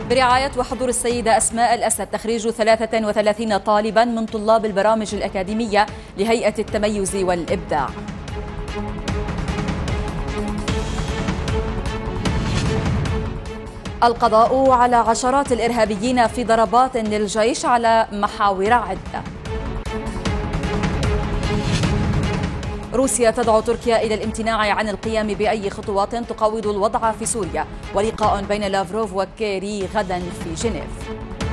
برعاية وحضور السيدة أسماء الأسد تخريج 33 طالبا من طلاب البرامج الأكاديمية لهيئة التميز والإبداع. القضاء على عشرات الإرهابيين في ضربات للجيش على محاور عدة. روسيا تدعو تركيا إلى الامتناع عن القيام بأي خطوات تقوض الوضع في سوريا، ولقاء بين لافروف وكيري غدا في جنيف.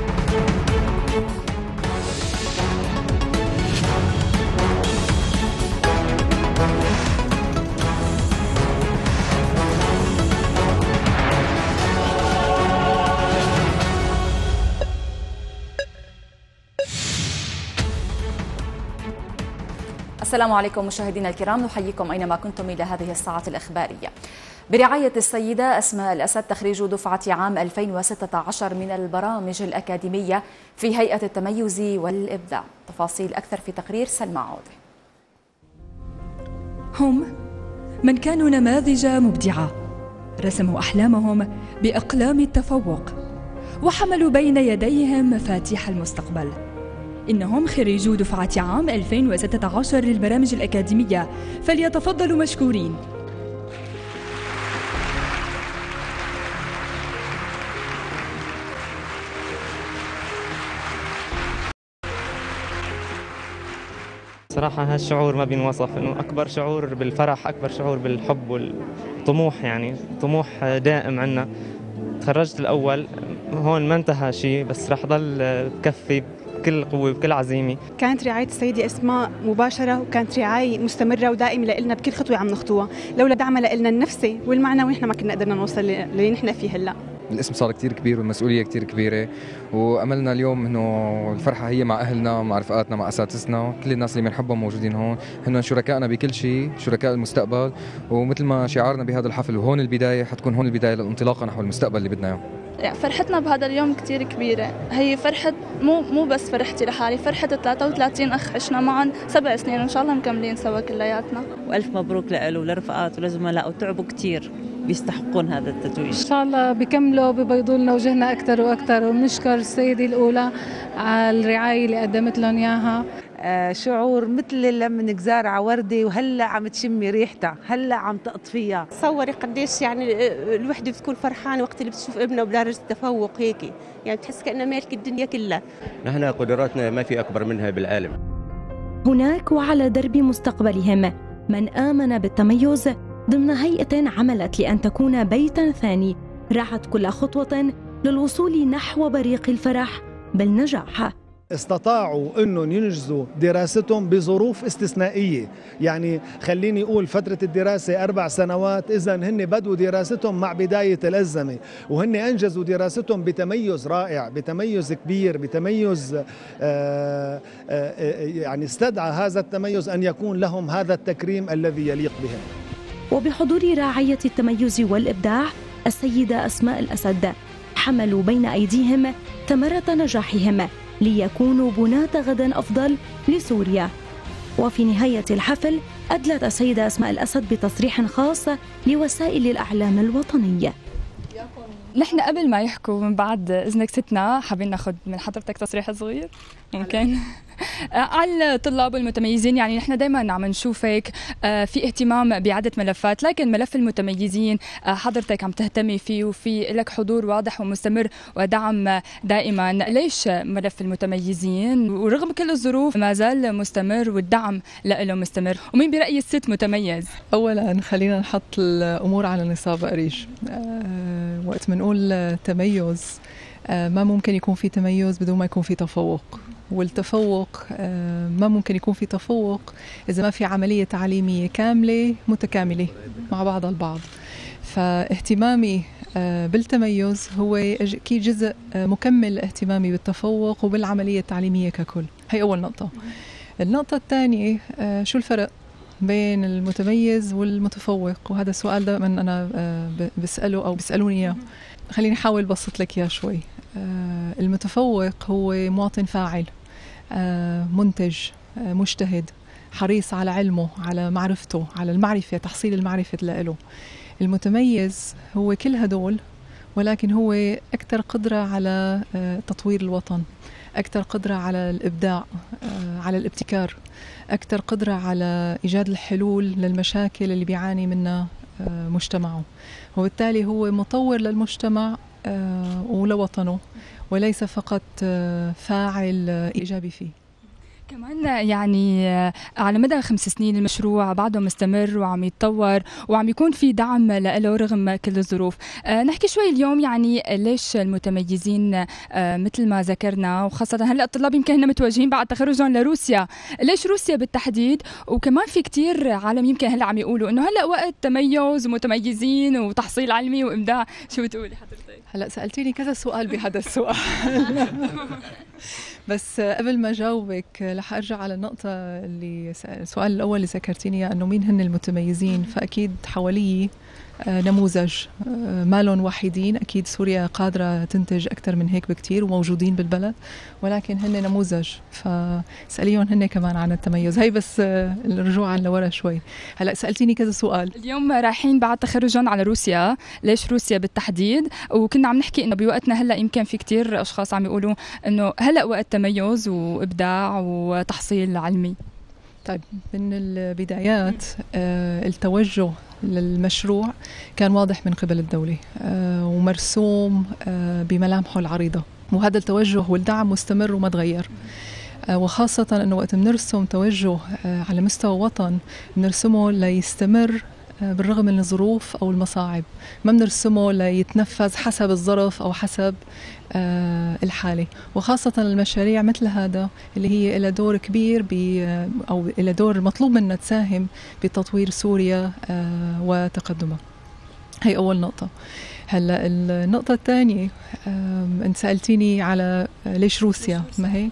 السلام عليكم مشاهدينا الكرام، نحييكم أينما كنتم إلى هذه الساعة الإخبارية. برعاية السيدة أسماء الأسد تخريج دفعة عام 2016 من البرامج الأكاديمية في هيئة التميز والإبداع. تفاصيل أكثر في تقرير سلمى عوضي. هم من كانوا نماذج مبدعة، رسموا أحلامهم بأقلام التفوق وحملوا بين يديهم مفاتيح المستقبل. إنهم خريجو دفعة عام 2016 للبرامج الأكاديمية، فليتفضلوا مشكورين. صراحة هالشعور ما بينوصف، إنه أكبر شعور بالفرح، أكبر شعور بالحب والطموح، يعني طموح دائم عنا. تخرجت الأول، هون ما انتهى شيء، بس رح ضل بكفي بكل قوة بكل عزيمة. كانت رعاية السيدة أسماء مباشرة، وكانت رعاية مستمرة ودائمة لنا بكل خطوة عم نخطوها. لولا دعمها لنا النفسي والمعنوي نحن ما كنا قدرنا نوصل اللي نحن فيه هلا. الاسم صار كتير كبير والمسؤولية كتير كبيرة، وأملنا اليوم إنه الفرحة هي مع أهلنا، مع رفقاتنا، مع أساتذتنا، كل الناس اللي بنحبهم موجودين هون، هن شركائنا بكل شيء، شركاء المستقبل. ومثل ما شعارنا بهذا الحفل، وهون البداية، حتكون هون البداية للانطلاقة نحو المستقبل اللي بدنا إياه. فرحتنا بهذا اليوم كتير كبيرة، هي فرحة مو بس فرحتي لحالي، فرحة 33 أخ عشنا معهم 7 سنين، وإن شاء الله مكملين سوا كلياتنا. وألف مبروك له ولرفقات ولزملاء، وتعبوا كتير، بيستحقون هذا التتويج. إن شاء الله بيكملوا بيبيضوا لنا وجهنا أكثر وأكثر، وبنشكر السيدة الأولى على الرعاية اللي قدمت لهم إياها. شعور مثل لما نزارع على وردة وهلا عم تشمي ريحتها، هلا عم تقطفيها. تصوري قديش يعني الوحدة بتكون فرحانة وقت اللي بتشوف ابنها بدرجة تفوق هيك، يعني بتحس كأنها مالك الدنيا كلها. نحن قدراتنا ما في أكبر منها بالعالم. هناك وعلى درب مستقبلهم من آمن بالتميز ضمن هيئة عملت لأن تكون بيتاً ثاني، رعت كل خطوة للوصول نحو بريق الفرح بالنجاح. استطاعوا أنهم ينجزوا دراستهم بظروف استثنائية، يعني خليني أقول فترة الدراسة 4 سنوات، إذن هن بدوا دراستهم مع بداية الأزمة، وهن أنجزوا دراستهم بتميز رائع، بتميز كبير، بتميز يعني استدعى هذا التميز أن يكون لهم هذا التكريم الذي يليق بهم. وبحضور راعية التميز والإبداع السيدة أسماء الأسد، حملوا بين أيديهم ثمرة نجاحهم ليكونوا بناة غد أفضل لسوريا. وفي نهاية الحفل أدلت السيدة أسماء الأسد بتصريح خاص لوسائل الإعلام الوطنية. نحن قبل ما يحكوا من بعد إذنك ستنا، حابين ناخذ من حضرتك تصريح صغير ممكن على الطلاب المتميزين. يعني نحن دائما عم نشوفك في اهتمام بعدة ملفات، لكن ملف المتميزين حضرتك عم تهتمي فيه، وفي لك حضور واضح ومستمر ودعم دائما. ليش ملف المتميزين ورغم كل الظروف ما زال مستمر والدعم له مستمر؟ ومين برأيي الست متميز؟ أولا خلينا نحط الأمور على نصاب قريش. وقت ما نقول تميز، ما ممكن يكون في تميز بدون ما يكون في تفوق، والتفوق ما ممكن يكون في تفوق إذا ما في عملية تعليمية كاملة متكاملة مع بعض البعض. فاهتمامي بالتميز هو أكيد جزء مكمل اهتمامي بالتفوق وبالعملية التعليمية ككل. هي أول نقطة. النقطة الثانية، شو الفرق بين المتميز والمتفوق؟ وهذا السؤال دائما أنا بسأله أو بيسألوني إياه. خليني أحاول بسط لك إياه شوي. المتفوق هو مواطن فاعل، منتج، مجتهد، حريص على علمه، على معرفته، على المعرفة، تحصيل المعرفة له. المتميز هو كل هدول ولكن هو أكثر قدرة على تطوير الوطن، أكثر قدرة على الإبداع، على الابتكار، أكثر قدرة على إيجاد الحلول للمشاكل اللي بيعاني منها مجتمعه. وبالتالي هو مطور للمجتمع ولوطنه، وليس فقط فاعل إيجابي فيه. كمان يعني على مدى 5 سنين المشروع بعده مستمر وعم يتطور وعم يكون في دعم له رغم كل الظروف. نحكي شوي اليوم يعني ليش المتميزين مثل ما ذكرنا، وخاصة هلأ الطلاب يمكن هن متوجهين بعد تخرجهم لروسيا، ليش روسيا بالتحديد؟ وكمان في كتير عالم يمكن هلأ عم يقولوا إنه هلأ وقت تميز ومتميزين وتحصيل علمي وإبداع. شو بتقولي حضرتك؟ هلأ سألتيني كذا سؤال بهذا السؤال. بس قبل ما جاوبك رح ارجع على النقطة السؤال الأول اللي ذكرتيني إياه، إنه مين هن المتميزين. فأكيد حوالي نموذج، ما لهم وحيدين. أكيد سوريا قادرة تنتج أكثر من هيك بكتير وموجودين بالبلد، ولكن هن نموذج، فاسأليهم هن كمان عن التميز. هي بس الرجوع لورا شوي. هلأ سألتيني كذا سؤال. اليوم رايحين بعد تخرجهم على روسيا، ليش روسيا بالتحديد؟ وكنا عم نحكي إنه بوقتنا هلأ يمكن في كتير أشخاص عم يقولوا إنه هلأ وقت تميز وإبداع وتحصيل علمي. طيب، من البدايات التوجه للمشروع كان واضح من قبل الدولة ومرسوم بملامحه العريضة، وهذا التوجه والدعم مستمر وما تغير. وخاصة أنه وقت بنرسم توجه على مستوى وطن بنرسمه ليستمر بالرغم من الظروف أو المصاعب، ما بنرسمه ليتنفذ حسب الظرف أو حسب الحالة. وخاصة المشاريع مثل هذا اللي هي لها دور كبير أو لها دور مطلوب منا تساهم بتطوير سوريا وتقدمها. هي أول نقطة. هلا النقطة الثانية، أنت سألتيني على ليش روسيا، ما هيك؟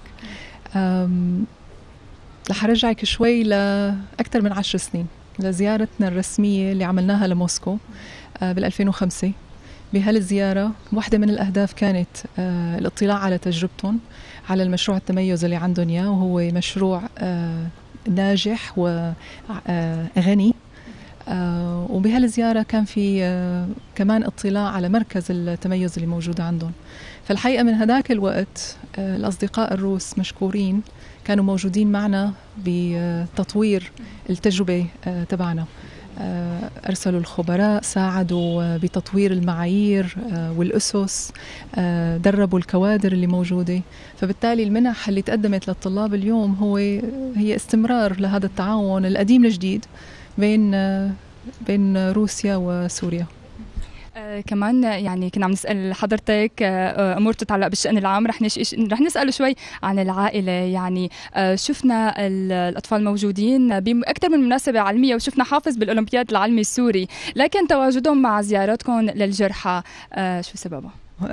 رح أرجعك شوي لأكثر من 10 سنين لزيارتنا الرسمية اللي عملناها لموسكو بال2005. بهالزيارة واحدة من الأهداف كانت الاطلاع على تجربتهم على المشروع التميز اللي عندهم إياه، وهو مشروع ناجح وغني. وبهالزيارة كان في كمان اطلاع على مركز التميز اللي موجود عندهم. فالحقيقة من هذاك الوقت الأصدقاء الروس مشكورين كانوا موجودين معنا بتطوير التجربة تبعنا. أرسلوا الخبراء، ساعدوا بتطوير المعايير والأسس، دربوا الكوادر اللي موجودة. فبالتالي المنح اللي تقدمت للطلاب اليوم هي استمرار لهذا التعاون القديم الجديد بين روسيا وسوريا. كمان يعني كنا عم نسأل حضرتك أمور تتعلق بالشأن العام، رح نسأل شوي عن العائلة. يعني شفنا الأطفال موجودين بأكثر من مناسبة علمية، وشفنا حافظ بالأولمبياد العلمي السوري، لكن تواجدهم مع زيارتكم للجرحى شو سببه؟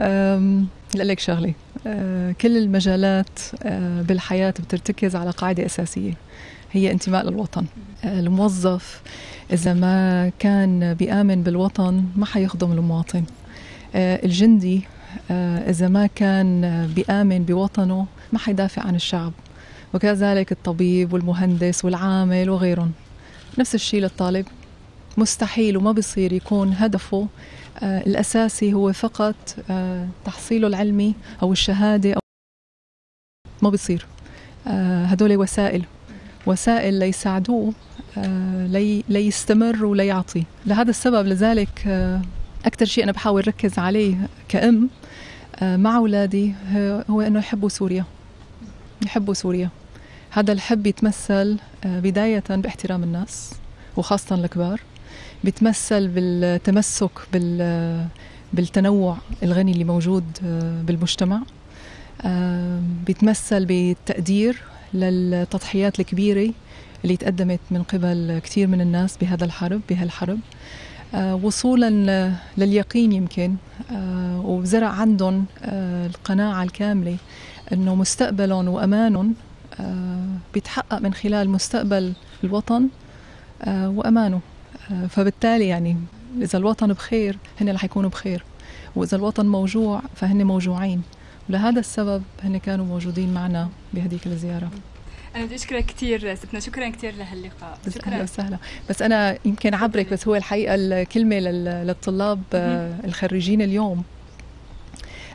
لك شغلي، كل المجالات بالحياة بترتكز على قاعدة أساسية، هي انتماء للوطن. الموظف إذا ما كان بيآمن بالوطن ما حيخدم المواطن. الجندي إذا ما كان بيآمن بوطنه ما حيدافع عن الشعب، وكذلك الطبيب والمهندس والعامل وغيرهم. نفس الشيء للطالب، مستحيل وما بيصير يكون هدفه الأساسي هو فقط تحصيله العلمي أو الشهادة، ما بيصير. هدول وسائل ليساعدوه ليستمر وليعطي. لهذا السبب لذلك أكثر شيء أنا بحاول ركز عليه كأم مع أولادي هو أنه يحبوا سوريا. هذا الحب يتمثل بداية باحترام الناس وخاصة الكبار، بيتمثل بالتمسك بالتنوع الغني اللي موجود بالمجتمع، بيتمثل بالتقدير للتضحيات الكبيرة اللي تقدمت من قبل كثير من الناس بهالحرب، وصولا لليقين يمكن، وزرع عندهم القناعة الكاملة أنه مستقبلهم وأمانهم بيتحقق من خلال مستقبل الوطن وأمانه. فبالتالي يعني إذا الوطن بخير هن رح يكونوا بخير، وإذا الوطن موجوع فهن موجوعين. ولهذا السبب هن كانوا موجودين معنا بهديك الزيارة. أنا بدي أشكرك كثير ستنا، شكرا كثير لهاللقاء. شكرا وسهلا. بس أنا يمكن عبرك، بس هو الحقيقة الكلمة للطلاب الخريجين اليوم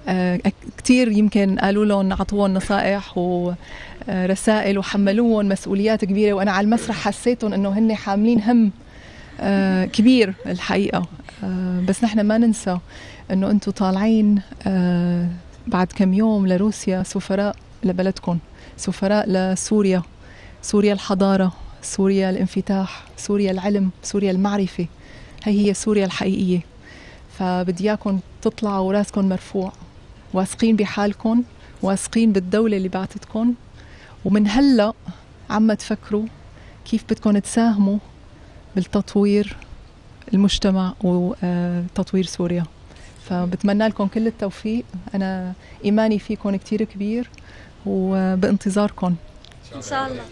كتير يمكن قالوا لهم عطوهم نصائح ورسائل وحملوهم مسؤوليات كبيرة، وأنا على المسرح حسيتهم أنه هن حاملين هم كبير الحقيقة. بس نحن ما ننسى أنه أنتم طالعين بعد كم يوم لروسيا سفراء لبلدكم، سفراء لسوريا، سوريا الحضارة، سوريا الانفتاح، سوريا العلم، سوريا المعرفة. هي سوريا الحقيقية. فبدي اياكم تطلعوا وراسكم مرفوع، واثقين بحالكم، واثقين بالدولة اللي بعتتكم، ومن هلا عم تفكروا كيف بدكم تساهموا بالتطوير المجتمع وتطوير سوريا. فبتمنى لكم كل التوفيق. أنا إيماني فيكم كتير كبير وبانتظاركم إن شاء الله.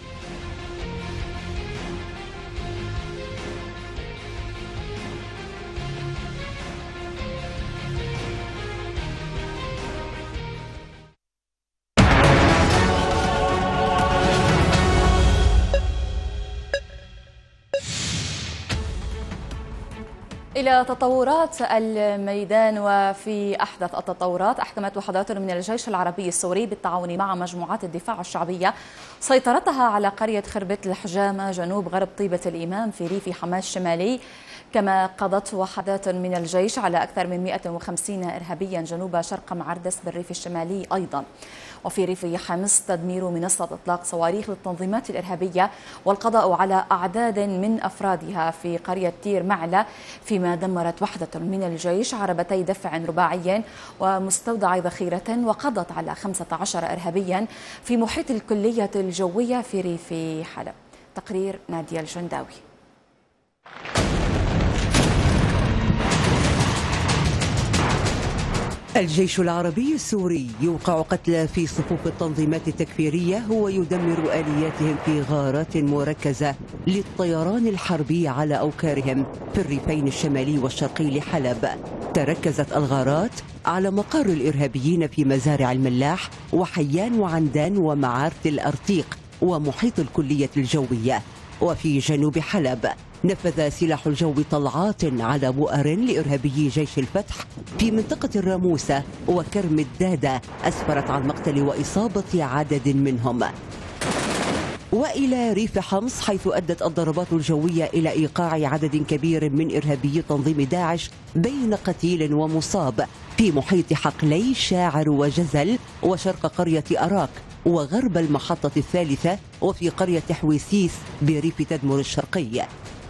إلى تطورات الميدان، وفي أحدث التطورات أحكمت وحدات من الجيش العربي السوري بالتعاون مع مجموعات الدفاع الشعبية سيطرتها على قرية خربت الحجامة جنوب غرب طيبة الإمام في ريف حماة الشمالي. كما قضت وحدات من الجيش على أكثر من 150 إرهابيا جنوب شرق معردس بالريف الشمالي أيضا. وفي ريف حمص تدمير منصة إطلاق صواريخ للتنظيمات الإرهابية والقضاء على أعداد من أفرادها في قرية تير معلة، فيما دمرت وحدة من الجيش عربتي دفع رباعي ومستودع ذخيرة، وقضت على 15 إرهابيا في محيط الكلية الجوية في ريف حلب. تقرير نادية الجنداوي. الجيش العربي السوري يوقع قتلى في صفوف التنظيمات التكفيرية ويدمر آلياتهم في غارات مركزة للطيران الحربي على أوكارهم في الريفين الشمالي والشرقي لحلب. تركزت الغارات على مقر الإرهابيين في مزارع الملاح وحيان وعندان ومعارة الأرتيق ومحيط الكلية الجوية. وفي جنوب حلب نفذ سلاح الجو طلعات على بؤر لإرهابيي جيش الفتح في منطقة الراموسة وكرم الدادة، أسفرت عن مقتل وإصابة عدد منهم. وإلى ريف حمص، حيث أدت الضربات الجوية إلى إيقاع عدد كبير من إرهابيي تنظيم داعش بين قتيل ومصاب في محيط حقلي شاعر وجزل وشرق قرية أراك وغرب المحطة الثالثة وفي قرية حويسيس بريف تدمر الشرقي.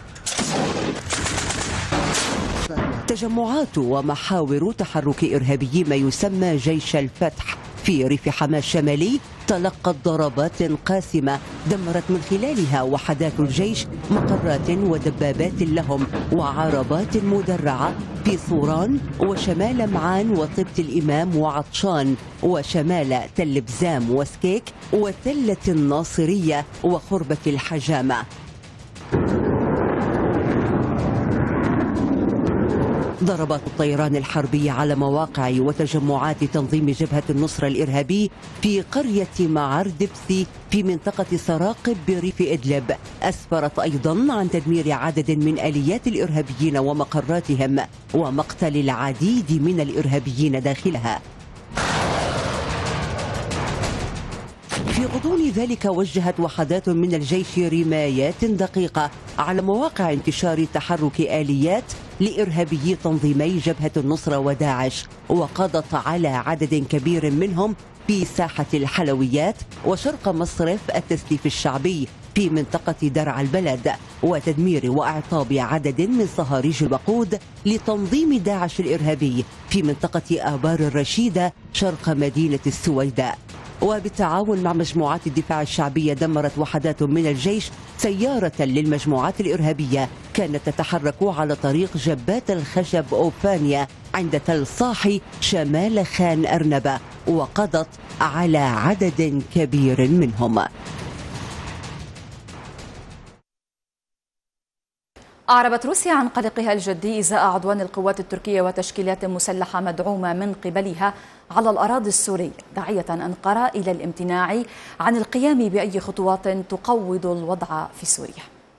تجمعات ومحاور تحرك إرهابي ما يسمى جيش الفتح في ريف حماة الشمالي تلقت ضربات قاسمة دمرت من خلالها وحدات الجيش مقرات ودبابات لهم وعربات مدرعة في صوران وشمال معان وطيبة الإمام وعطشان وشمال تل بزام وسكيك وتلة الناصرية وخربة الحجامة. ضربات الطيران الحربي على مواقع وتجمعات تنظيم جبهة النصرة الإرهابي في قرية معردبسي في منطقة سراقب بريف إدلب أسفرت أيضا عن تدمير عدد من آليات الإرهابيين ومقراتهم ومقتل العديد من الإرهابيين داخلها. في غضون ذلك وجهت وحدات من الجيش رمايات دقيقة على مواقع انتشار تحرك آليات لإرهابيي تنظيمي جبهة النصرة وداعش، وقضت على عدد كبير منهم في ساحة الحلويات وشرق مصرف التسليف الشعبي في منطقة درع البلد، وتدمير وإعطاب عدد من صهاريج الوقود لتنظيم داعش الإرهابي في منطقة آبار الرشيدة شرق مدينة السويداء. وبالتعاون مع مجموعات الدفاع الشعبية دمرت وحدات من الجيش سيارة للمجموعات الإرهابية كانت تتحرك على طريق جبات الخشب أوفانيا عند تل صاحي شمال خان أرنبة، وقضت على عدد كبير منهم. أعربت روسيا عن قلقها الجدي إزاء عدوان القوات التركية وتشكيلات مسلحة مدعومة من قبلها على الأراضي السورية، داعية أنقرة إلى الامتناع عن القيام بأي خطوات تقوض الوضع في سوريا.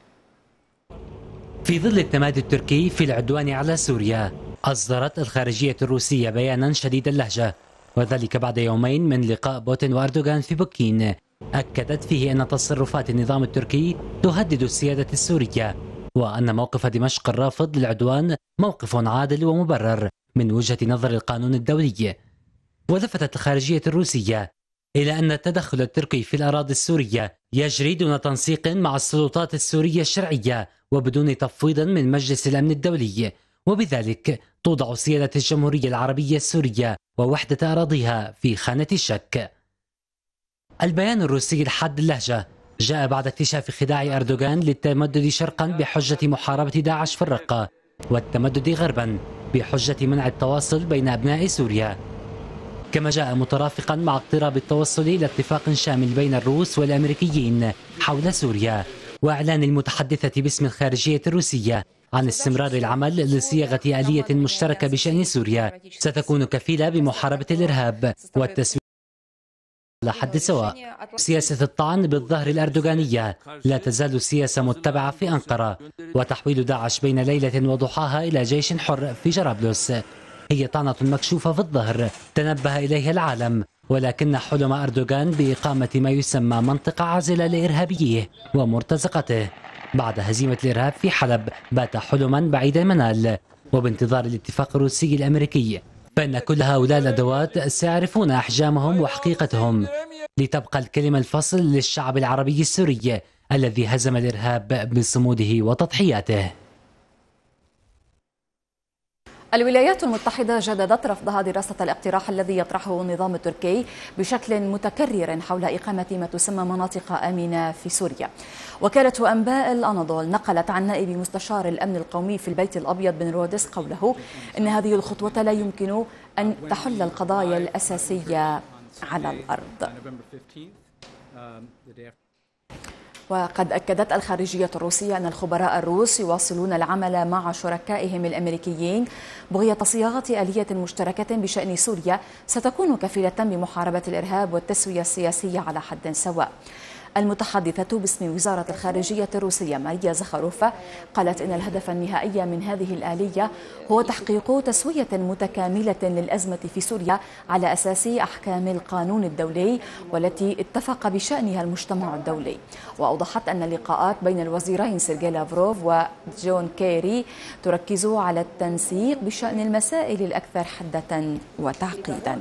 في ظل التمادي التركي في العدوان على سوريا، أصدرت الخارجية الروسية بيانا شديد اللهجة وذلك بعد يومين من لقاء بوتين وأردوغان في بكين أكدت فيه أن تصرفات النظام التركي تهدد السيادة السورية، وأن موقف دمشق الرافض للعدوان موقف عادل ومبرر من وجهة نظر القانون الدولي. ولفتت الخارجية الروسية إلى أن التدخل التركي في الأراضي السورية يجري دون تنسيق مع السلطات السورية الشرعية وبدون تفويض من مجلس الأمن الدولي، وبذلك توضع سيادة الجمهورية العربية السورية ووحدة أراضيها في خانة الشك. البيان الروسي الحاد اللهجة جاء بعد اكتشاف خداع أردوغان للتمدد شرقا بحجة محاربة داعش في الرقة، والتمدد غربا بحجة منع التواصل بين أبناء سوريا، كما جاء مترافقا مع اقتراب التوصل إلى اتفاق شامل بين الروس والأمريكيين حول سوريا، وإعلان المتحدثة باسم الخارجية الروسية عن استمرار العمل لصياغة آلية مشتركة بشأن سوريا ستكون كفيلة بمحاربة الإرهاب والتسويق على حد سواء. سياسة الطعن بالظهر الأردوغانية لا تزال سياسة متبعة في أنقرة، وتحويل داعش بين ليلة وضحاها إلى جيش حر في جرابلس هي طعنة مكشوفة في الظهر تنبه إليها العالم، ولكن حلم أردوغان بإقامة ما يسمى منطقة عازلة لإرهابيه ومرتزقته بعد هزيمة الإرهاب في حلب بات حلما بعيد المنال. وبانتظار الاتفاق الروسي الأمريكي فإن كل هؤلاء الأدوات سيعرفون أحجامهم وحقيقتهم لتبقى الكلمة الفصل للشعب العربي السوري الذي هزم الإرهاب بصموده وتضحياته. الولايات المتحدة جددت رفضها دراسة الاقتراح الذي يطرحه النظام التركي بشكل متكرر حول إقامة ما تسمى مناطق آمنة في سوريا. وكالة أنباء الأناضول نقلت عن نائب مستشار الأمن القومي في البيت الأبيض بن رودس قوله إن هذه الخطوة لا يمكن أن تحل القضايا الأساسية على الأرض. وقد أكدت الخارجية الروسية أن الخبراء الروس يواصلون العمل مع شركائهم الأمريكيين بغية صياغة آلية مشتركة بشأن سوريا ستكون كفيلة بمحاربة الإرهاب والتسوية السياسية على حد سواء. المتحدثة باسم وزارة الخارجية الروسية ماريا زخاروفا قالت إن الهدف النهائي من هذه الآلية هو تحقيق تسوية متكاملة للأزمة في سوريا على أساس أحكام القانون الدولي والتي اتفق بشأنها المجتمع الدولي. وأوضحت أن اللقاءات بين الوزيرين سيرجي لافروف وجون كيري تركز على التنسيق بشأن المسائل الأكثر حدة وتعقيدا.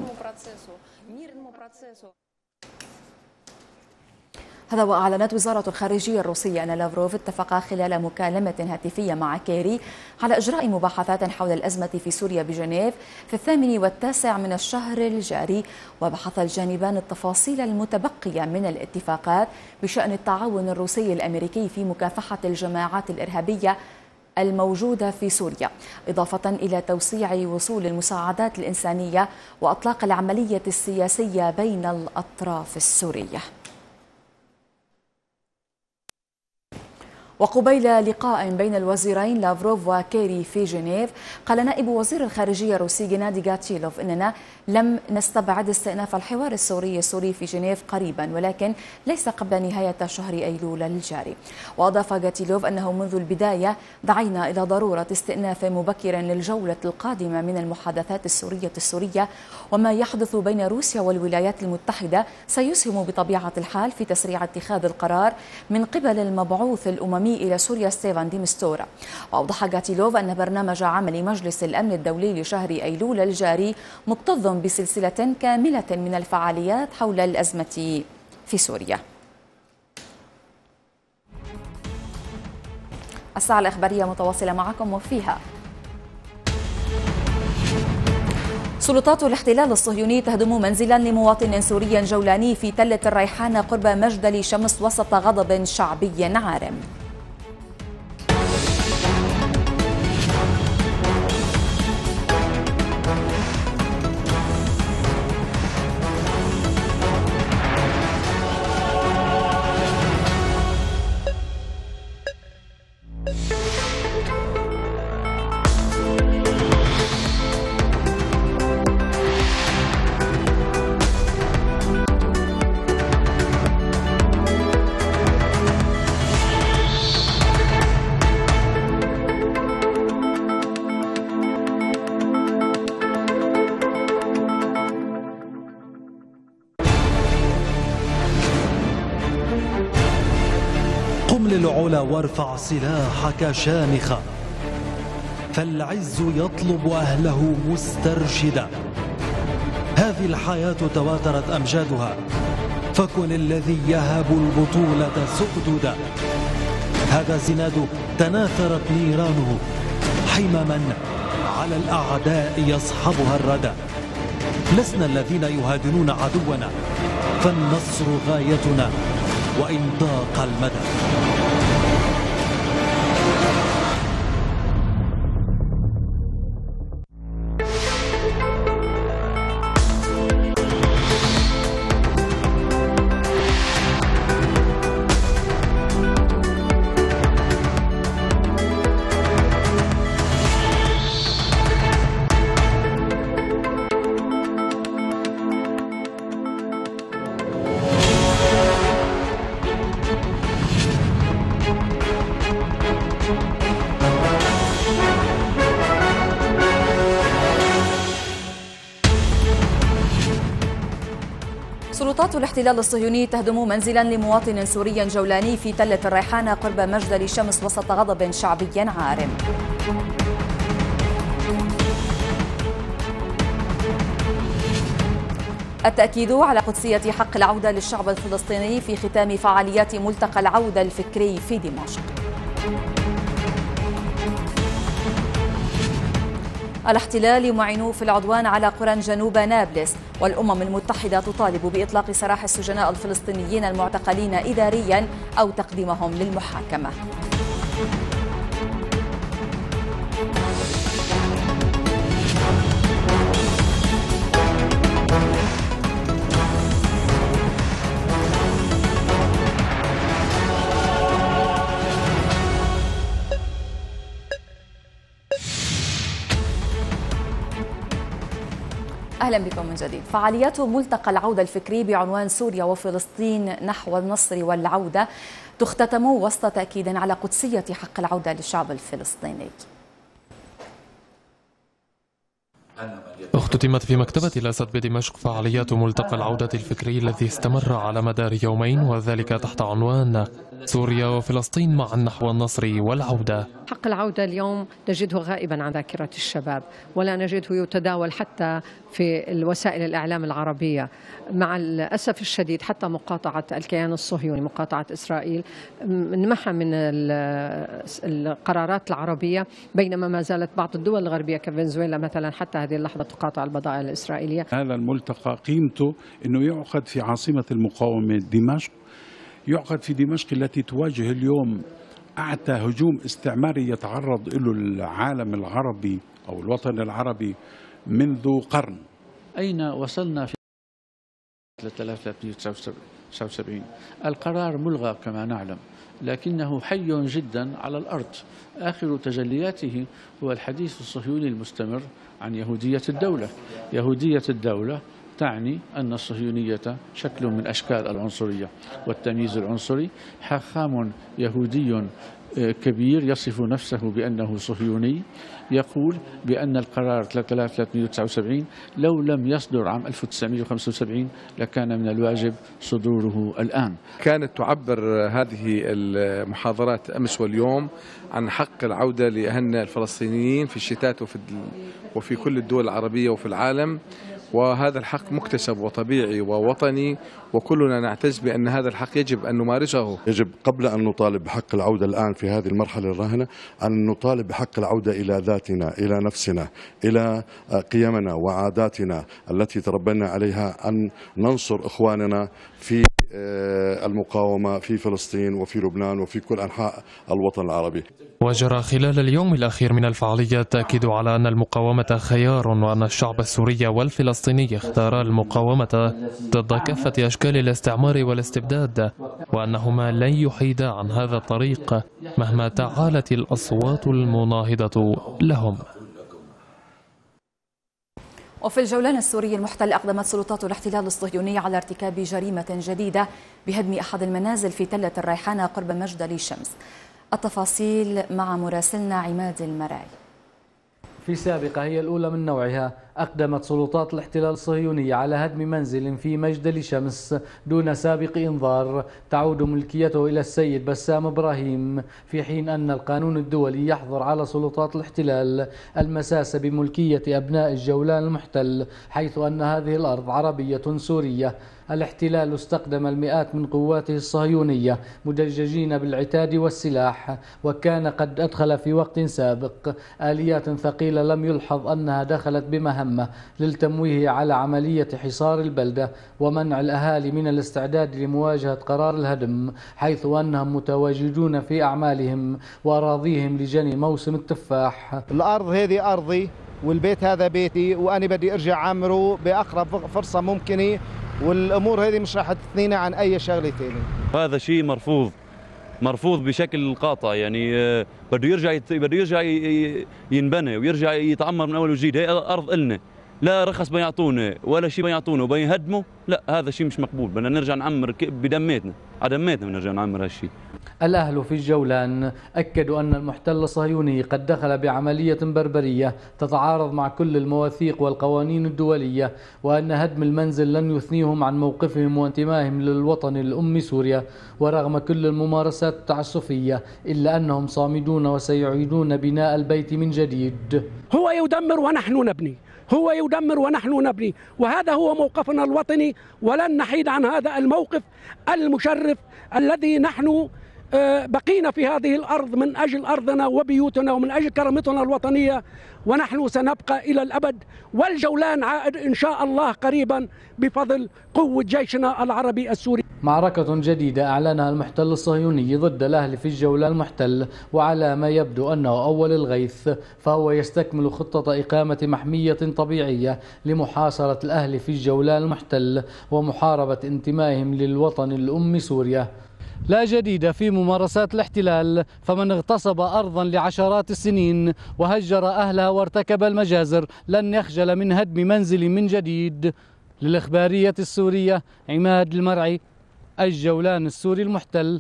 هذا وأعلنت وزارة الخارجية الروسية أن لافروف اتفق خلال مكالمة هاتفية مع كيري على إجراء مباحثات حول الأزمة في سوريا بجنيف في 8 و9 من الشهر الجاري. وبحث الجانبان التفاصيل المتبقية من الاتفاقات بشأن التعاون الروسي الأمريكي في مكافحة الجماعات الإرهابية الموجودة في سوريا، إضافة إلى توسيع وصول المساعدات الإنسانية وأطلاق العملية السياسية بين الأطراف السورية. وقبيل لقاء بين الوزيرين لافروف وكيري في جنيف قال نائب وزير الخارجية الروسي جنادي غاتشيلوف إننا لم نستبعد استئناف الحوار السوري في جنيف قريبا، ولكن ليس قبل نهاية شهر أيلول الجاري. وأضاف غاتشيلوف أنه منذ البداية دعينا إلى ضرورة استئناف مبكر للجولة القادمة من المحادثات السورية وما يحدث بين روسيا والولايات المتحدة سيسهم بطبيعة الحال في تسريع اتخاذ القرار من قبل المبعوث الأممي إلى سوريا ستيفان دي مستورا. وأوضح غاتشيلوف أن برنامج عمل مجلس الأمن الدولي لشهر أيلول الجاري مكتظ بسلسلة كاملة من الفعاليات حول الأزمة في سوريا. الساعة الإخبارية متواصلة معكم وفيها سلطات الاحتلال الصهيوني تهدم منزلا لمواطن سوري جولاني في تلة الريحانة قرب مجدل شمس وسط غضب شعبي عارم. قم للعلا وارفع سلاحك شامخا، فالعز يطلب أهله مسترشدا. هذه الحياة تواترت أمجادها، فكن الذي يهب البطولة سؤددا. هذا زناد تناثرت نيرانه، حمما على الأعداء يصحبها الردى. لسنا الذين يهادنون عدونا، فالنصر غايتنا وإن ضاق المدى. سلطات الاحتلال الصهيوني تهدم منزلا لمواطن سوري جولاني في تلة الريحانة قرب مجدل شمس وسط غضب شعبي عارم. التأكيد على قدسية حق العودة للشعب الفلسطيني في ختام فعاليات ملتقى العودة الفكري في دمشق. الاحتلال يمعن في العدوان على قرى جنوب نابلس، والأمم المتحدة تطالب بإطلاق سراح السجناء الفلسطينيين المعتقلين إداريا أو تقديمهم للمحاكمة. أهلا بكم من جديد. فعاليات ملتقى العودة الفكري بعنوان سوريا وفلسطين نحو النصر والعودة تختتم وسط تأكيد على قدسية حق العودة للشعب الفلسطيني. اختتمت في مكتبة الأسد بدمشق فعاليات ملتقى العودة الفكري الذي استمر على مدار يومين، وذلك تحت عنوان سوريا وفلسطين معا نحو النصر والعودة. حق العودة اليوم نجده غائبا عن ذاكرة الشباب، ولا نجده يتداول حتى في الوسائل الإعلام العربية، مع الأسف الشديد. حتى مقاطعة الكيان الصهيوني، مقاطعة إسرائيل، نمحى من القرارات العربية، بينما ما زالت بعض الدول الغربية كفنزويلا مثلا حتى هذه اللحظة تقاطع البضائع الإسرائيلية. هذا الملتقى قيمته أنه يعقد في عاصمة المقاومة دمشق، يعقد في دمشق التي تواجه اليوم أعتى هجوم استعماري يتعرض له العالم العربي أو الوطن العربي منذ قرن. أين وصلنا في 379؟ القرار ملغى كما نعلم، لكنه حي جدا على الأرض. آخر تجلياته هو الحديث الصهيوني المستمر عن يهودية الدولة. يهودية الدولة تعني أن الصهيونية شكل من أشكال العنصرية والتمييز العنصري. حاخام يهودي كبير يصف نفسه بأنه صهيوني يقول بأن القرار 3379 لو لم يصدر عام 1975 لكان من الواجب صدوره الآن. كانت تعبر هذه المحاضرات أمس واليوم عن حق العودة لأهلنا الفلسطينيين في الشتات وفي كل الدول العربية وفي العالم، وهذا الحق مكتسب وطبيعي ووطني، وكلنا نعتز بأن هذا الحق يجب أن نمارسه. يجب قبل أن نطالب بحق العودة الآن في هذه المرحلة الراهنة أن نطالب بحق العودة إلى ذاتنا، إلى نفسنا، إلى قيمنا وعاداتنا التي تربينا عليها، أن ننصر إخواننا في المقاومة في فلسطين وفي لبنان وفي كل أنحاء الوطن العربي. وجرى خلال اليوم الأخير من الفعالية التأكيد على أن المقاومة خيار، وأن الشعب السوري والفلسطيني اختارا المقاومة ضد كافة أشكال الاستعمار والاستبداد، وأنهما لن يحيدا عن هذا الطريق مهما تعالت الأصوات المناهضة لهم. وفي الجولان السوري المحتل أقدمت سلطات الاحتلال الصهيوني على ارتكاب جريمة جديدة بهدم أحد المنازل في تلة الريحانة قرب مجدل شمس. التفاصيل مع مراسلنا عماد المراي. في سابقة هي الأولى من نوعها أقدمت سلطات الاحتلال الصهيوني على هدم منزل في مجدل شمس دون سابق إنذار تعود ملكيته إلى السيد بسام إبراهيم، في حين أن القانون الدولي يحظر على سلطات الاحتلال المساس بملكية أبناء الجولان المحتل، حيث أن هذه الأرض عربية سورية. الاحتلال استخدم المئات من قواته الصهيونية مدججين بالعتاد والسلاح، وكان قد أدخل في وقت سابق آليات ثقيلة لم يلحظ أنها دخلت بمهمة للتمويه على عملية حصار البلدة ومنع الأهالي من الاستعداد لمواجهة قرار الهدم، حيث أنهم متواجدون في أعمالهم وأراضيهم لجني موسم التفاح. الأرض هذه أرضي والبيت هذا بيتي، وأنا بدي أرجع عمره بأقرب فرصة ممكنة، والأمور هذه مش راح تثنينا عن أي شغلة ثانية. هذا شيء مرفوض بشكل قاطع، يعني بده يرجع ينبنى ويرجع يتعمر من أول وجديد. هي أرض إلنا، لا رخص بيعطونا ولا شيء بيعطونا وبيهدموا، لا هذا شيء مش مقبول. بدنا نرجع نعمر بدميتنا، على دميتنا بنرجع نعمر هالشيء. الأهل في الجولان أكدوا أن المحتل الصهيوني قد دخل بعملية بربرية تتعارض مع كل المواثيق والقوانين الدولية، وأن هدم المنزل لن يثنيهم عن موقفهم وانتمائهم للوطن الأم سوريا، ورغم كل الممارسات التعسفية إلا أنهم صامدون وسيعيدون بناء البيت من جديد. هو يدمر ونحن نبني، هو يدمر ونحن نبني، وهذا هو موقفنا الوطني، ولن نحيد عن هذا الموقف المشرف الذي نحن بقينا في هذه الأرض من أجل أرضنا وبيوتنا ومن أجل كرامتنا الوطنية، ونحن سنبقى إلى الأبد. والجولان عائد إن شاء الله قريبا بفضل قوة جيشنا العربي السوري. معركة جديدة أعلنها المحتل الصهيوني ضد الأهل في الجولان المحتل، وعلى ما يبدو أنه أول الغيث، فهو يستكمل خطة إقامة محمية طبيعية لمحاصرة الأهل في الجولان المحتل ومحاربة انتمائهم للوطن الأم سوريا. لا جديد في ممارسات الاحتلال، فمن اغتصب أرضا لعشرات السنين وهجر أهلها وارتكب المجازر لن يخجل من هدم منزل من جديد. للإخبارية السورية عماد المرعي، الجولان السوري المحتل.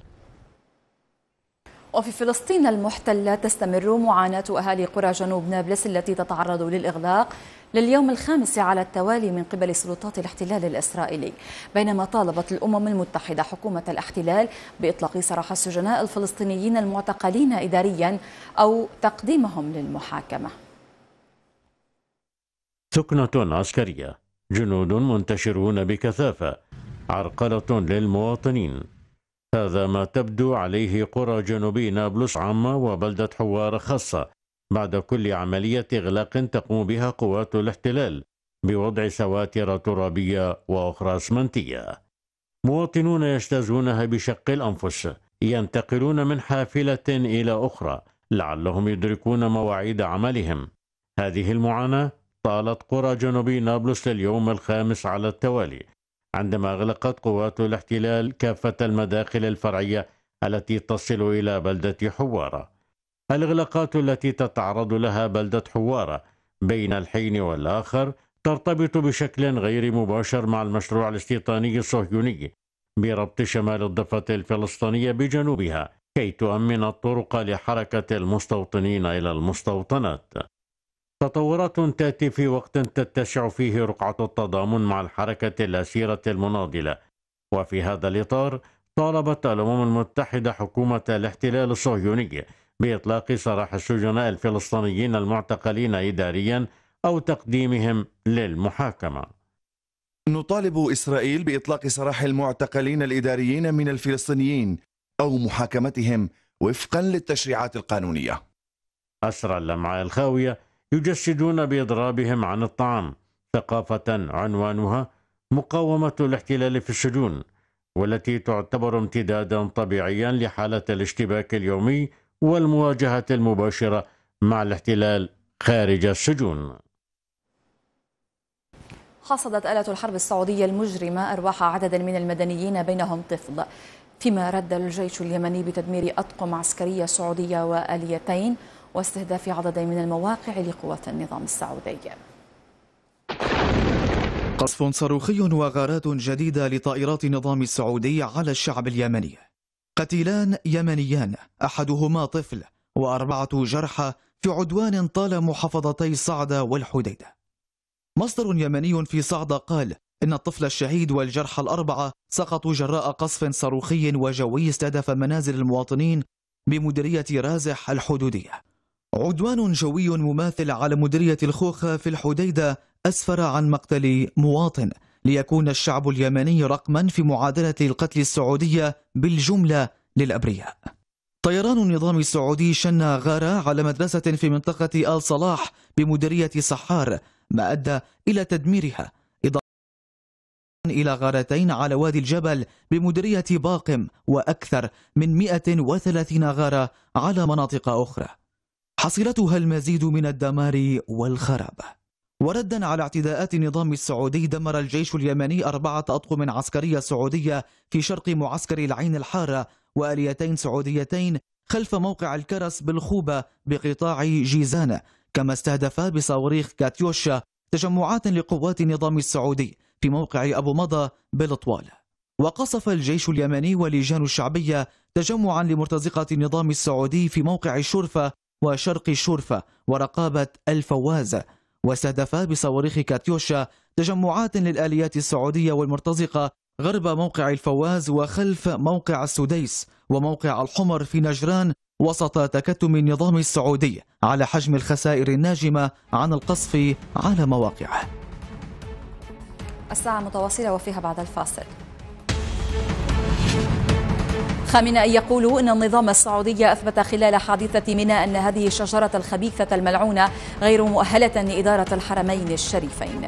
وفي فلسطين المحتلة تستمر معاناة أهالي قرى جنوب نابلس التي تتعرض للإغلاق لليوم الخامس على التوالي من قبل سلطات الاحتلال الإسرائيلي، بينما طالبت الأمم المتحدة حكومة الاحتلال بإطلاق سراح السجناء الفلسطينيين المعتقلين إداريا أو تقديمهم للمحاكمة. سكنة عسكرية، جنود منتشرون بكثافة، عرقلة للمواطنين. هذا ما تبدو عليه قرى جنوبي نابلس عامة وبلدة حوار خاصة بعد كل عملية إغلاق تقوم بها قوات الاحتلال بوضع سواتر ترابية وأخرى أسمنتية. مواطنون يجتازونها بشق الأنفس، ينتقلون من حافلة إلى أخرى لعلهم يدركون مواعيد عملهم. هذه المعاناة طالت قرى جنوبي نابلس لليوم الخامس على التوالي، عندما أغلقت قوات الاحتلال كافة المداخل الفرعية التي تصل إلى بلدة حوارة. الإغلاقات التي تتعرض لها بلدة حوارة بين الحين والآخر ترتبط بشكل غير مباشر مع المشروع الاستيطاني الصهيوني بربط شمال الضفة الفلسطينية بجنوبها كي تؤمن الطرق لحركة المستوطنين إلى المستوطنات. تطورات تأتي في وقت تتسع فيه رقعة التضامن مع الحركة الأسيرة المناضلة، وفي هذا الإطار طالبت الأمم المتحدة حكومة الاحتلال الصهيوني بإطلاق سراح السجناء الفلسطينيين المعتقلين إداريا أو تقديمهم للمحاكمة. نطالب إسرائيل بإطلاق سراح المعتقلين الإداريين من الفلسطينيين أو محاكمتهم وفقا للتشريعات القانونية. أسرى الأمعاء الخاوية يجسدون بإضرابهم عن الطعام ثقافة عنوانها مقاومة الاحتلال في السجون، والتي تعتبر امتدادا طبيعيا لحالة الاشتباك اليومي والمواجهة المباشرة مع الاحتلال خارج السجون. حصدت آلة الحرب السعودية المجرمة أرواح عدد من المدنيين بينهم طفل، فيما رد الجيش اليمني بتدمير أطقم عسكرية سعودية وآليتين واستهداف عدد من المواقع لقوات النظام السعودي. قصف صاروخي وغارات جديدة لطائرات النظام السعودي على الشعب اليمني. قتيلان يمنيان، أحدهما طفل، و4 جرحى في عدوان طال محافظتي صعدة والحديدة. مصدر يمني في صعدة قال إن الطفل الشهيد والجرحى الأربعة سقطوا جراء قصف صاروخي وجوي استهدف منازل المواطنين بمديرية رازح الحدودية. عدوان جوي مماثل على مديرية الخوخة في الحديدة أسفر عن مقتل مواطن، ليكون الشعب اليمني رقما في معادلة القتل السعودية بالجملة للأبرياء. طيران النظام السعودي شن غارة على مدرسة في منطقة آل صلاح بمديرية صحار، ما أدى إلى تدميرها، إضافة إلى غارتين على وادي الجبل بمديرية باقم، وأكثر من 130 غارة على مناطق أخرى، حصيلتها المزيد من الدمار والخراب. وردا على اعتداءات النظام السعودي، دمر الجيش اليمني 4 أطقم عسكرية سعودية في شرق معسكر العين الحارة، وآليتين سعوديتين خلف موقع الكرس بالخوبة بقطاع جيزان، كما استهدف بصواريخ كاتيوشا تجمعات لقوات النظام السعودي في موقع أبو مضى بالطوال. وقصف الجيش اليمني واللجان الشعبية تجمعا لمرتزقة النظام السعودي في موقع الشرفة وشرق الشرفة ورقابة الفواز، واستهدف بصواريخ كاتيوشا تجمعات للآليات السعودية والمرتزقة غرب موقع الفواز وخلف موقع السديس وموقع الحمر في نجران، وسط تكتم النظام السعودي على حجم الخسائر الناجمة عن القصف على مواقعه. الساعة متواصلة وفيها بعد الفاصل. خامنئي يقول إن النظام السعودي أثبت خلال حادثة منى أن هذه الشجرة الخبيثة الملعونة غير مؤهلة لإدارة الحرمين الشريفين.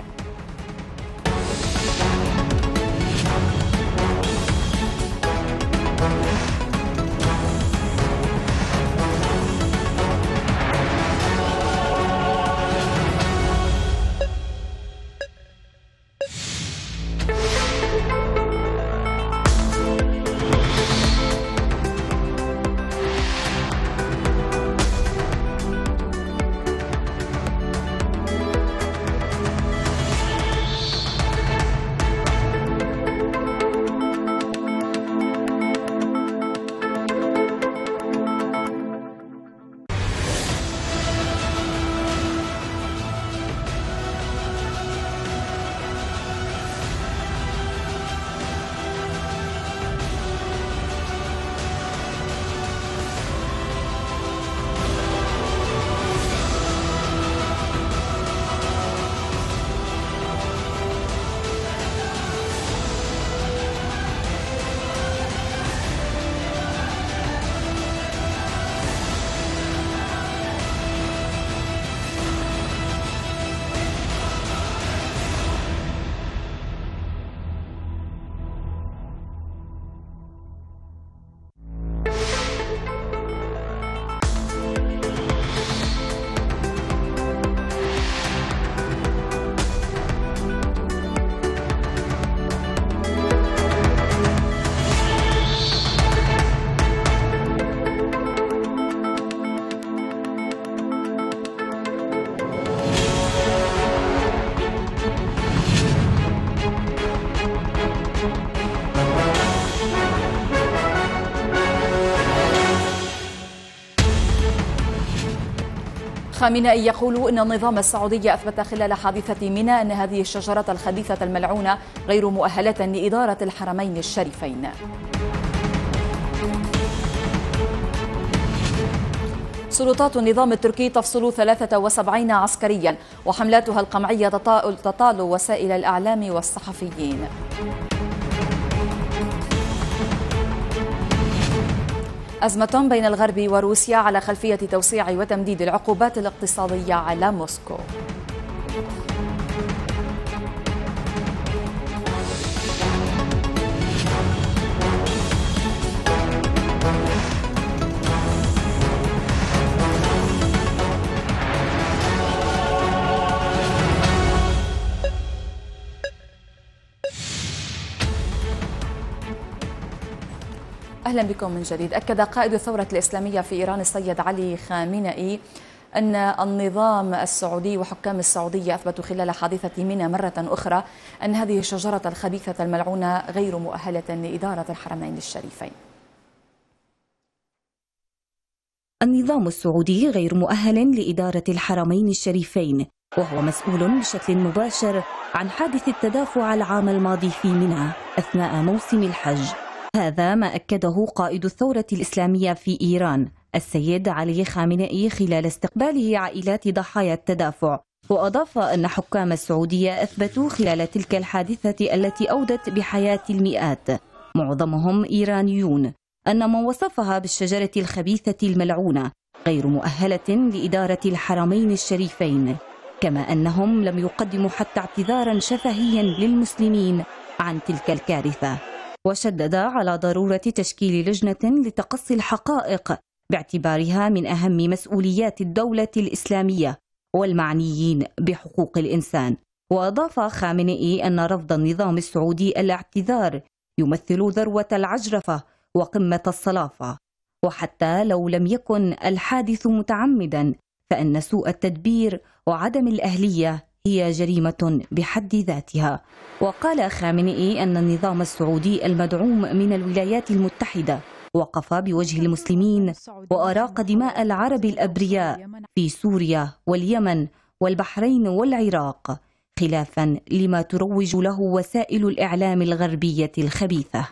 خامنئي يقول إن النظام السعودي أثبت خلال حادثة منى أن هذه الشجرة الخبيثة الملعونة غير مؤهلة لإدارة الحرمين الشريفين. سلطات النظام التركي تفصل 73 عسكريا، وحملاتها القمعية تطال وسائل الإعلام والصحفيين. أزمة بين الغرب وروسيا على خلفية توسيع وتمديد العقوبات الاقتصادية على موسكو. أهلا بكم من جديد. أكد قائد الثورة الإسلامية في إيران السيد علي خامنئي أن النظام السعودي وحكام السعودية أثبتوا خلال حادثة منى مرة أخرى أن هذه الشجرة الخبيثة الملعونة غير مؤهلة لإدارة الحرمين الشريفين. النظام السعودي غير مؤهل لإدارة الحرمين الشريفين، وهو مسؤول بشكل مباشر عن حادث التدافع العام الماضي في منى أثناء موسم الحج. هذا ما أكده قائد الثورة الإسلامية في إيران السيد علي خامنئي خلال استقباله عائلات ضحايا التدافع، وأضاف أن حكام السعودية أثبتوا خلال تلك الحادثة التي أودت بحياة المئات معظمهم إيرانيون أن من وصفها بالشجرة الخبيثة الملعونة غير مؤهلة لإدارة الحرمين الشريفين، كما أنهم لم يقدموا حتى اعتذارا شفهيا للمسلمين عن تلك الكارثة. وشدد على ضرورة تشكيل لجنة لتقصي الحقائق باعتبارها من أهم مسؤوليات الدولة الإسلامية والمعنيين بحقوق الإنسان. وأضاف خامنئي أن رفض النظام السعودي الاعتذار يمثل ذروة العجرفة وقمة الصلافة، وحتى لو لم يكن الحادث متعمدا فإن سوء التدبير وعدم الأهلية هي جريمة بحد ذاتها. وقال خامنئي أن النظام السعودي المدعوم من الولايات المتحدة وقف بوجه المسلمين وأراق دماء العرب الأبرياء في سوريا واليمن والبحرين والعراق، خلافا لما تروج له وسائل الإعلام الغربية الخبيثة.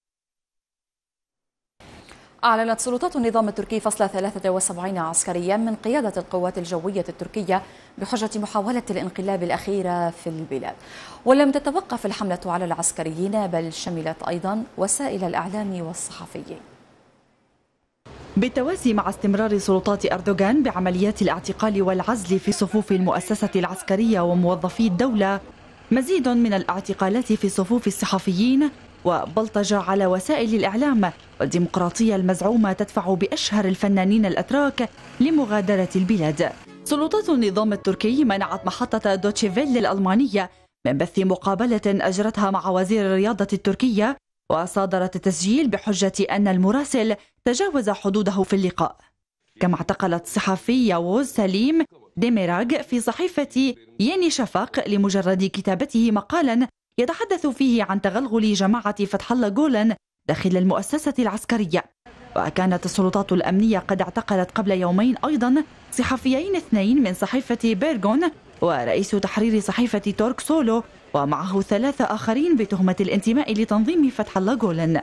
أعلنت سلطات النظام التركي فصل 73 عسكريا من قيادة القوات الجوية التركية بحجة محاولة الانقلاب الأخيرة في البلاد. ولم تتوقف الحملة على العسكريين بل شملت أيضا وسائل الإعلام والصحفيين. بالتوازي مع استمرار سلطات أردوغان بعمليات الاعتقال والعزل في صفوف المؤسسة العسكرية وموظفي الدولة، مزيد من الاعتقالات في صفوف الصحفيين وبلطجة على وسائل الإعلام، والديمقراطية المزعومة تدفع بأشهر الفنانين الأتراك لمغادرة البلاد. سلطات النظام التركي منعت محطة دوتشيفيل الألمانية من بث مقابلة أجرتها مع وزير الرياضة التركية، وصادرت التسجيل بحجة أن المراسل تجاوز حدوده في اللقاء. كما اعتقلت الصحفي ياوز سليم ديميراغ في صحيفة يني شفق لمجرد كتابته مقالا يتحدث فيه عن تغلغل جماعة فتح الله جولن داخل المؤسسة العسكرية. وكانت السلطات الأمنية قد اعتقلت قبل يومين أيضا صحفيين اثنين من صحيفة بيرغون ورئيس تحرير صحيفة تورك سولو، ومعه 3 آخرين بتهمة الانتماء لتنظيم فتح الله جولن.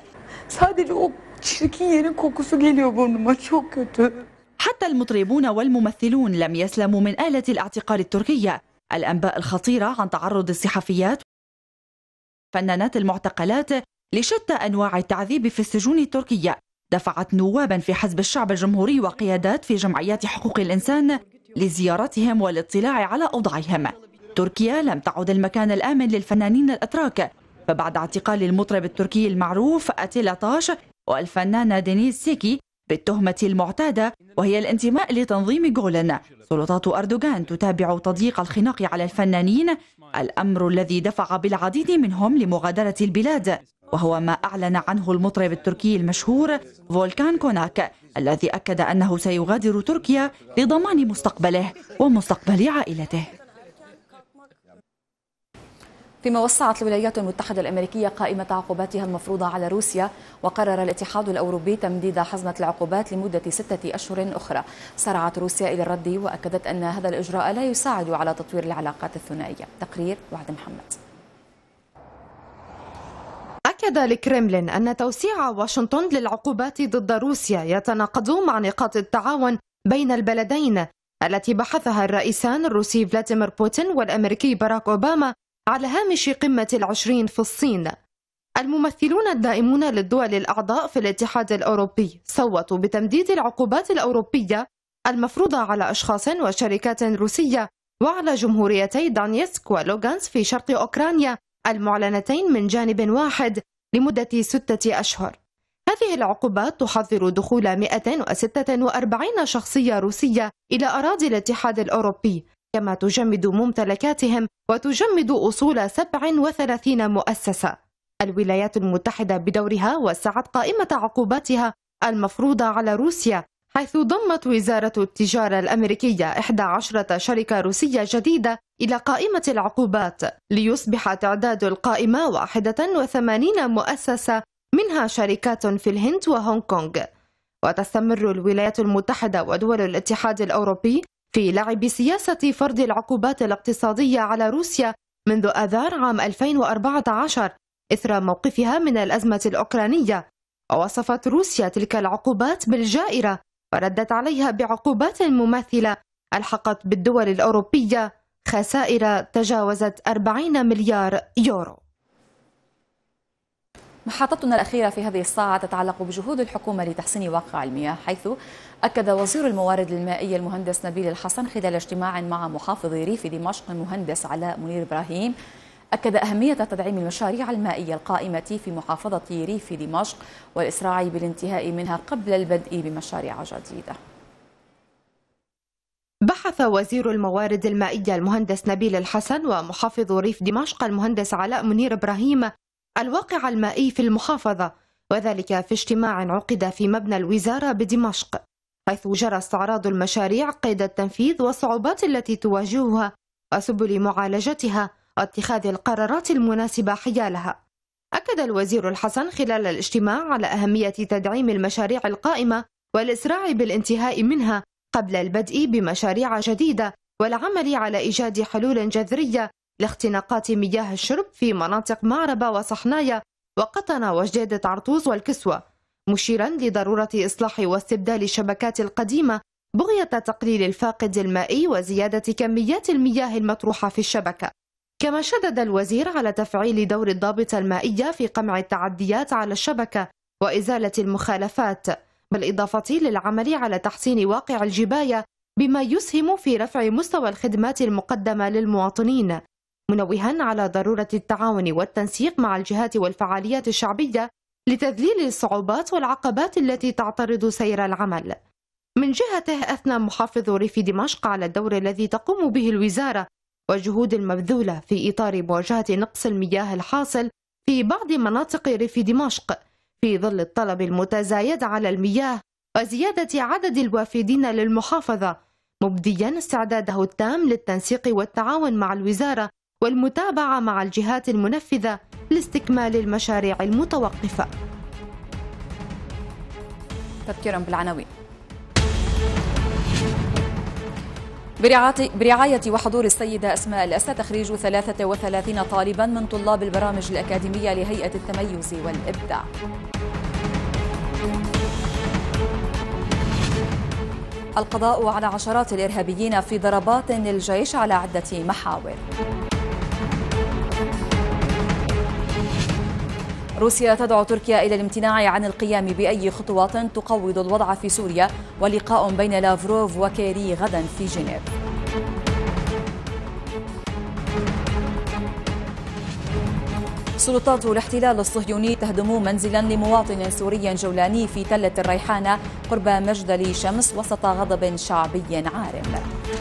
حتى المطربون والممثلون لم يسلموا من آلة الاعتقال التركية. الأنباء الخطيرة عن تعرض الصحفيات فنانات المعتقلات لشتى أنواع التعذيب في السجون التركية دفعت نوابا في حزب الشعب الجمهوري وقيادات في جمعيات حقوق الإنسان لزيارتهم والاطلاع على أوضاعهم. تركيا لم تعد المكان الآمن للفنانين الأتراك، فبعد اعتقال المطرب التركي المعروف أتيلا تاش والفنانة دينيز سيكي بالتهمة المعتادة وهي الانتماء لتنظيم جولن، سلطات أردوغان تتابع تضييق الخناق على الفنانين، الأمر الذي دفع بالعديد منهم لمغادرة البلاد، وهو ما أعلن عنه المطرب التركي المشهور فولكان كوناك الذي أكد أنه سيغادر تركيا لضمان مستقبله ومستقبل عائلته. فيما وسعت الولايات المتحدة الأمريكية قائمة عقوباتها المفروضة على روسيا، وقرر الاتحاد الأوروبي تمديد حزمة العقوبات لمدة 6 أشهر أخرى. سارعت روسيا إلى الرد وأكدت أن هذا الإجراء لا يساعد على تطوير العلاقات الثنائية. تقرير وعد محمد. أكد الكرملين أن توسيع واشنطن للعقوبات ضد روسيا يتناقض مع نقاط التعاون بين البلدين التي بحثها الرئيسان الروسي فلاديمير بوتين والأمريكي باراك أوباما على هامش قمة ال20 في الصين. الممثلون الدائمون للدول الأعضاء في الاتحاد الأوروبي صوتوا بتمديد العقوبات الأوروبية المفروضة على أشخاص وشركات روسية وعلى جمهوريتي دانيسك ولوغانسك في شرق أوكرانيا المعلنتين من جانب واحد لمدة 6 أشهر. هذه العقوبات تحظر دخول 146 شخصية روسية إلى أراضي الاتحاد الأوروبي، كما تجمد ممتلكاتهم وتجمد أصول 37 مؤسسة. الولايات المتحدة بدورها وسعت قائمة عقوباتها المفروضة على روسيا، حيث ضمت وزارة التجارة الأمريكية 11 شركة روسية جديدة إلى قائمة العقوبات، ليصبح تعداد القائمة 81 مؤسسة منها شركات في الهند وهونغ كونغ. وتستمر الولايات المتحدة ودول الاتحاد الأوروبي في لعب سياسة فرض العقوبات الاقتصادية على روسيا منذ آذار عام 2014 إثر موقفها من الأزمة الأوكرانية. ووصفت روسيا تلك العقوبات بالجائرة، وردت عليها بعقوبات مماثلة ألحقت بالدول الأوروبية خسائر تجاوزت 40 مليار يورو. محطتنا الأخيرة في هذه الساعة تتعلق بجهود الحكومة لتحسين واقع المياه، حيث أكد وزير الموارد المائية المهندس نبيل الحسن خلال اجتماع مع محافظ ريف دمشق المهندس علاء منير إبراهيم، أكد أهمية تدعيم المشاريع المائية القائمة في محافظة ريف دمشق والإسراع بالانتهاء منها قبل البدء بمشاريع جديدة. بحث وزير الموارد المائية المهندس نبيل الحسن ومحافظ ريف دمشق المهندس علاء منير إبراهيم الواقع المائي في المحافظة، وذلك في اجتماع عقد في مبنى الوزارة بدمشق، حيث جرى استعراض المشاريع قيد التنفيذ والصعوبات التي تواجهها وسبل معالجتها واتخاذ القرارات المناسبة حيالها. أكد الوزير الحسن خلال الاجتماع على أهمية تدعيم المشاريع القائمة والإسراع بالانتهاء منها قبل البدء بمشاريع جديدة والعمل على إيجاد حلول جذرية لاختناقات مياه الشرب في مناطق معربة وصحنايا وقطنة وجديدة عرطوز والكسوة، مشيرا لضرورة إصلاح واستبدال الشبكات القديمة بغية تقليل الفاقد المائي وزيادة كميات المياه المطروحة في الشبكة. كما شدد الوزير على تفعيل دور الضابطة المائية في قمع التعديات على الشبكة وإزالة المخالفات، بالإضافة للعمل على تحسين واقع الجباية بما يسهم في رفع مستوى الخدمات المقدمة للمواطنين، منوها على ضرورة التعاون والتنسيق مع الجهات والفعاليات الشعبية لتذليل الصعوبات والعقبات التي تعترض سير العمل. من جهته أثنى محافظ ريف دمشق على الدور الذي تقوم به الوزارة والجهود المبذولة في إطار مواجهة نقص المياه الحاصل في بعض مناطق ريف دمشق في ظل الطلب المتزايد على المياه وزيادة عدد الوافدين للمحافظة، مبديا استعداده التام للتنسيق والتعاون مع الوزارة والمتابعة مع الجهات المنفذة لاستكمال المشاريع المتوقفة. تذكير بالعناوين. برعاية وحضور السيدة أسماء الأسد تخريج 33 طالبا من طلاب البرامج الأكاديمية لهيئة التميز والإبداع. القضاء على عشرات الإرهابيين في ضربات للجيش على عدة محاور. روسيا تدعو تركيا إلى الامتناع عن القيام بأي خطوات تقوض الوضع في سوريا، ولقاء بين لافروف وكيري غدا في جنيف. سلطات الاحتلال الصهيوني تهدم منزلا لمواطن سوري جولاني في تلة الريحانة قرب مجدل شمس وسط غضب شعبي عارم.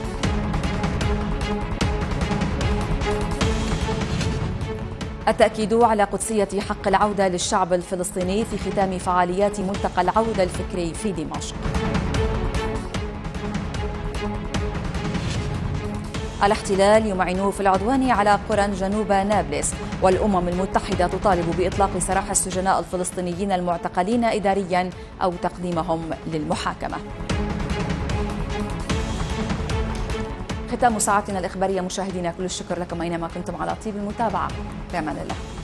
التأكيد على قدسية حق العودة للشعب الفلسطيني في ختام فعاليات ملتقى العودة الفكري في دمشق. الاحتلال يمعن في العدوان على قرى جنوب نابلس، والأمم المتحدة تطالب بإطلاق سراح السجناء الفلسطينيين المعتقلين إداريا أو تقديمهم للمحاكمة. ختام ساعتنا الإخبارية مشاهدينا، كل الشكر لكم أينما كنتم على طيب المتابعة. في أمان الله.